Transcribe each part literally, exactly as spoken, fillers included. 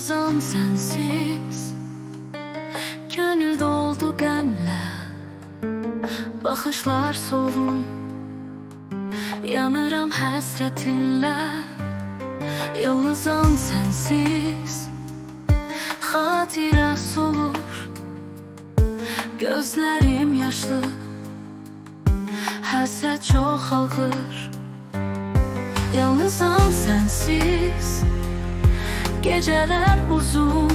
Yalnızam sensiz. Gönül doldu qəmlə, baxışlar solun. Yanıram həsrətinlə. Yalnızam sensiz. Xatirə solur, gözlərim yaşlı, həsrət çoxalır. Yalnızam sensiz. Geceler uzun,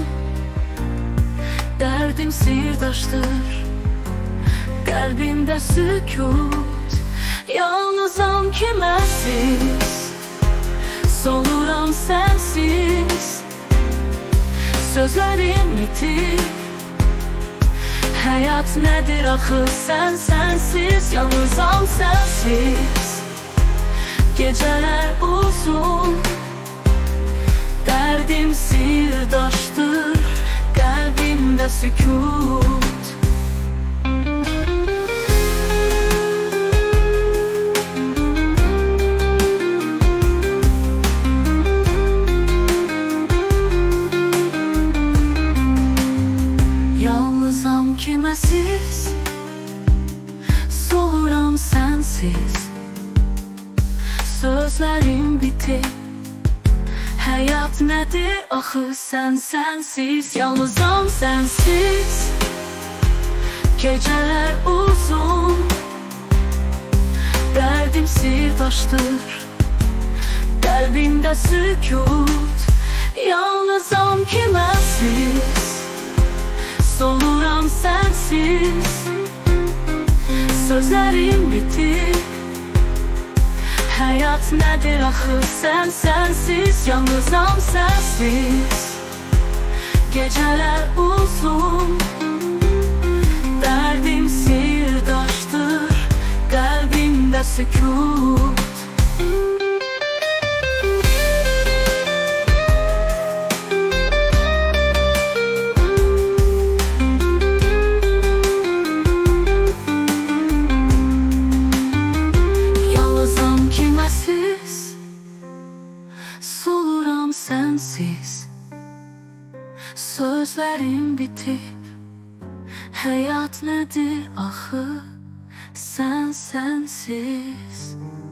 derdim sirdaştır, kalbimde sükut. Yalnızam kiməsiz, soluram sensiz. Sözlerim bitir, hayat nedir axı sen sensiz. Yalnızam sensiz. Geceler uzun, derdim sirdaştır, kalbimde sükut. Yalnızam kiməsiz, soluram sensiz. Sözlerim bitir, hayat nedir axı sen sensiz. Yalnızam sensiz. Geceler uzun, derdim sirdaştır, kalbimde sükut. Yalnızam kiməsiz, soluram sensiz. Sözlerim bitir, hayat nedir axı sen sensiz. Yalnızam sensiz. Geceler uzun, derdim sirdaştır, kalbimde sükut. Soluram sensiz. Sözlerim bitir, hayat nedir axı sen sensiz.